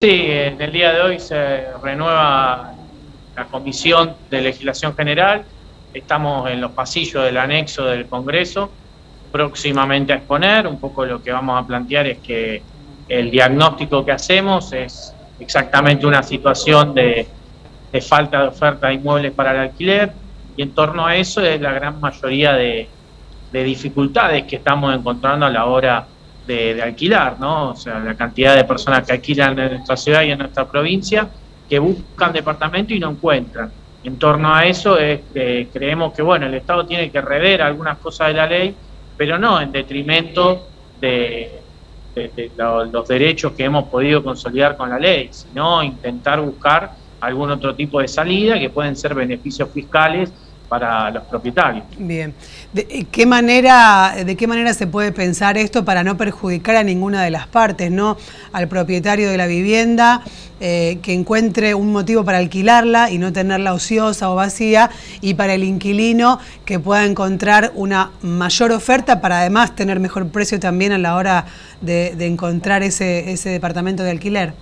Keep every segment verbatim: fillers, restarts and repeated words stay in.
Sí, en el día de hoy se renueva la Comisión de Legislación General. Estamos en los pasillos del anexo del Congreso, próximamente a exponer. Un poco lo que vamos a plantear es que el diagnóstico que hacemos es exactamente una situación de, de falta de oferta de inmuebles para el alquiler, y en torno a eso es la gran mayoría de, de dificultades que estamos encontrando a la hora de, de alquilar, ¿no? O sea, la cantidad de personas que alquilan en nuestra ciudad y en nuestra provincia, que buscan departamento y no encuentran. En torno a eso es, eh, creemos que bueno, el Estado tiene que rever algunas cosas de la ley, pero no en detrimento de, de, de lo, los derechos que hemos podido consolidar con la ley, sino intentar buscar algún otro tipo de salida que pueden ser beneficios fiscales para los propietarios. Bien. ¿De qué manera, de qué manera se puede pensar esto para no perjudicar a ninguna de las partes, ¿no? Al propietario de la vivienda, eh, que encuentre un motivo para alquilarla y no tenerla ociosa o vacía, y para el inquilino que pueda encontrar una mayor oferta para además tener mejor precio también a la hora de, de encontrar ese, ese departamento de alquiler?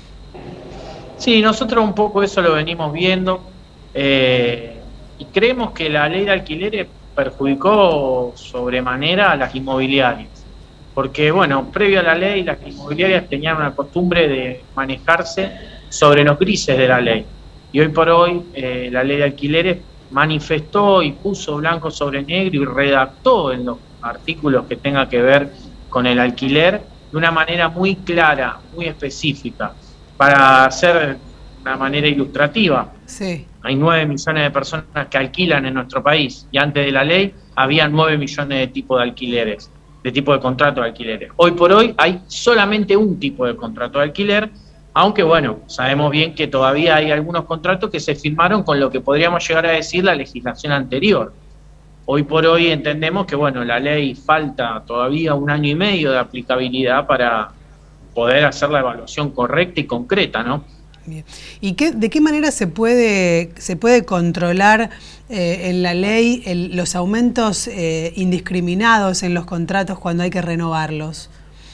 Sí, nosotros un poco eso lo venimos viendo. Eh, Y creemos que la ley de alquileres perjudicó sobremanera a las inmobiliarias. Porque, bueno, previo a la ley, las inmobiliarias tenían una costumbre de manejarse sobre los grises de la ley. Y hoy por hoy, eh, la ley de alquileres manifestó y puso blanco sobre negro y redactó en los artículos que tenga que ver con el alquiler de una manera muy clara, muy específica, para hacer una manera ilustrativa. Sí. Hay nueve millones de personas que alquilan en nuestro país, y antes de la ley había nueve millones de tipos de alquileres, de tipo de contrato de alquileres. Hoy por hoy hay solamente un tipo de contrato de alquiler, aunque bueno, sabemos bien que todavía hay algunos contratos que se firmaron con lo que podríamos llegar a decir la legislación anterior. Hoy por hoy entendemos que bueno, la ley falta todavía un año y medio de aplicabilidad para poder hacer la evaluación correcta y concreta, ¿no? Bien. ¿Y qué, de qué manera se puede, se puede controlar eh, en la ley el, los aumentos eh, indiscriminados en los contratos cuando hay que renovarlos?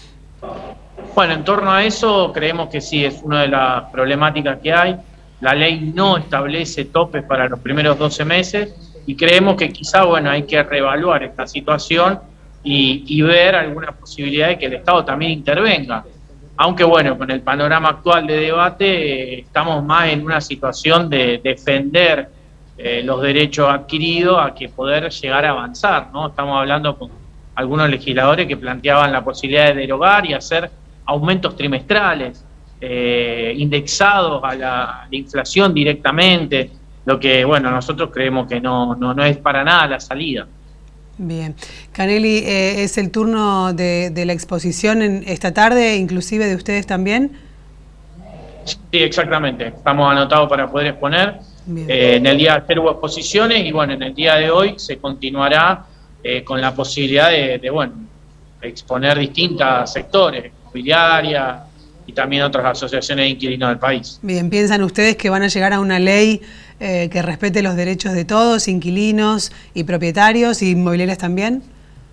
Bueno, en torno a eso creemos que sí, es una de las problemáticas que hay. La ley no establece topes para los primeros doce meses y creemos que quizá bueno, hay que reevaluar esta situación y, y ver alguna posibilidad de que el Estado también intervenga. Aunque bueno, con el panorama actual de debate eh, estamos más en una situación de defender eh, los derechos adquiridos a que poder llegar a avanzar, ¿no? Estamos hablando con algunos legisladores que planteaban la posibilidad de derogar y hacer aumentos trimestrales, eh, indexados a la, a la inflación directamente, lo que bueno, nosotros creemos que no, no, no es para nada la salida. Bien. Canelli, eh, ¿es el turno de, de la exposición en esta tarde, inclusive de ustedes también? Sí, exactamente. Estamos anotados para poder exponer. Eh, en el día de ayer hubo exposiciones y bueno, en el día de hoy se continuará eh, con la posibilidad de, de bueno, exponer distintos sectores, inmobiliarias y también otras asociaciones de inquilinos del país. Bien, ¿piensan ustedes que van a llegar a una ley eh, que respete los derechos de todos, inquilinos y propietarios y inmobiliarias también?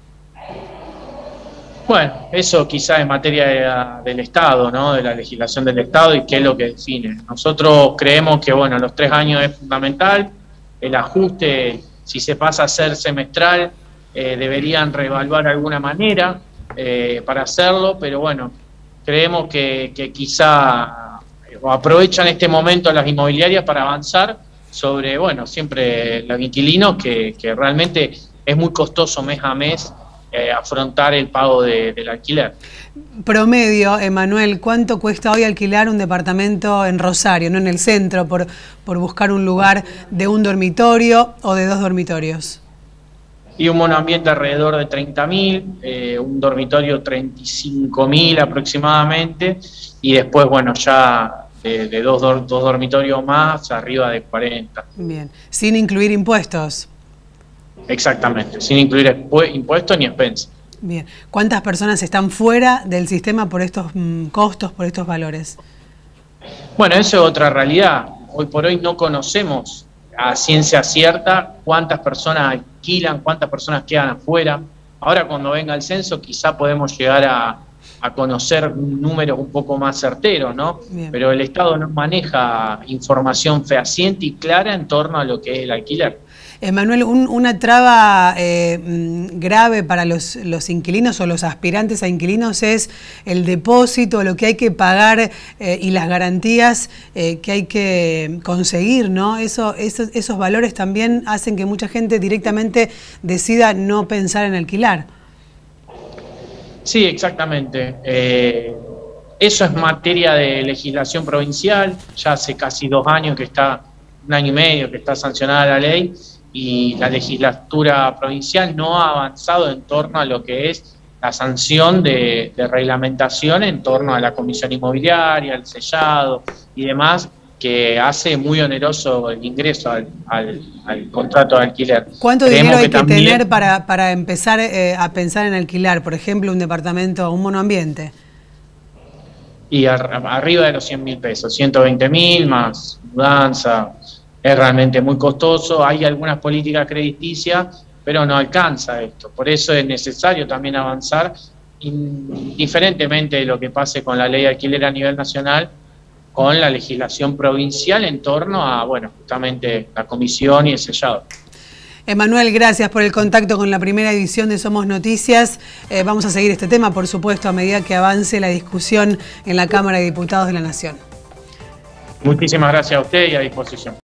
Bueno, eso quizás es materia de, del Estado, ¿no? De la legislación del Estado y qué es lo que define. Nosotros creemos que bueno, los tres años es fundamental, el ajuste, si se pasa a ser semestral, eh, deberían reevaluar de alguna manera eh, para hacerlo, pero bueno, creemos que, que quizá aprovechan este momento las inmobiliarias para avanzar sobre, bueno, siempre los inquilinos, que, que realmente es muy costoso mes a mes eh, afrontar el pago de, del alquiler. Promedio, Emanuel, ¿cuánto cuesta hoy alquilar un departamento en Rosario, no en el centro, por, por buscar un lugar de un dormitorio o de dos dormitorios? Y un monoambiente alrededor de treinta mil, eh, un dormitorio treinta y cinco mil aproximadamente, y después, bueno, ya de, de dos, dos dormitorios más, arriba de cuarenta. Bien, sin incluir impuestos. Exactamente, sin incluir impuestos ni expensas. Bien, ¿cuántas personas están fuera del sistema por estos mmm, costos, por estos valores? Bueno, eso es otra realidad. Hoy por hoy no conocemos a ciencia cierta cuántas personas alquilan, cuántas personas quedan afuera. Ahora cuando venga el censo quizá podemos llegar a, a conocer números un poco más certeros, ¿no? Bien. Pero el Estado no maneja información fehaciente y clara en torno a lo que es el alquiler. Emanuel, un, una traba eh, grave para los, los inquilinos o los aspirantes a inquilinos es el depósito, lo que hay que pagar eh, y las garantías eh, que hay que conseguir, ¿no? Eso, esos, esos valores también hacen que mucha gente directamente decida no pensar en alquilar. Sí, exactamente. Eh, eso es materia de legislación provincial, ya hace casi dos años que está, un año y medio que está sancionada la ley, y la legislatura provincial no ha avanzado en torno a lo que es la sanción de, de reglamentación en torno a la comisión inmobiliaria, el sellado y demás, que hace muy oneroso el ingreso al, al, al contrato de alquiler. ¿Cuánto Creemos dinero hay que que también, tener para, para empezar eh, a pensar en alquilar, por ejemplo, un departamento, un monoambiente? Y a, arriba de los cien mil pesos, ciento veinte mil más mudanza. Es realmente muy costoso, hay algunas políticas crediticias, pero no alcanza esto. Por eso es necesario también avanzar, indiferentemente de lo que pase con la ley de alquiler a nivel nacional, con la legislación provincial en torno a, bueno, justamente la comisión y el sellado. Emanuel, gracias por el contacto con la primera edición de Somos Noticias. Eh, vamos a seguir este tema, por supuesto, a medida que avance la discusión en la Cámara de Diputados de la Nación. Muchísimas gracias a usted y a disposición.